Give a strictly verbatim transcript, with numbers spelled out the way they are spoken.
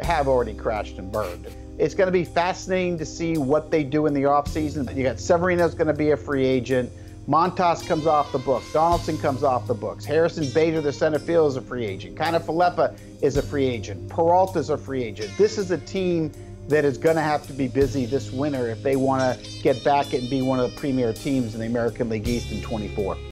have already crashed and burned. It's going to be fascinating to see what they do in the offseason. You got Severino's going to be a free agent. Montas comes off the books. Donaldson comes off the books. Harrison Bader, the center field, is a free agent. Kind of Falefa is a free agent. Peralta's a free agent. This is a team that is going to have to be busy this winter if they want to get back and be one of the premier teams in the American League East in twenty-four.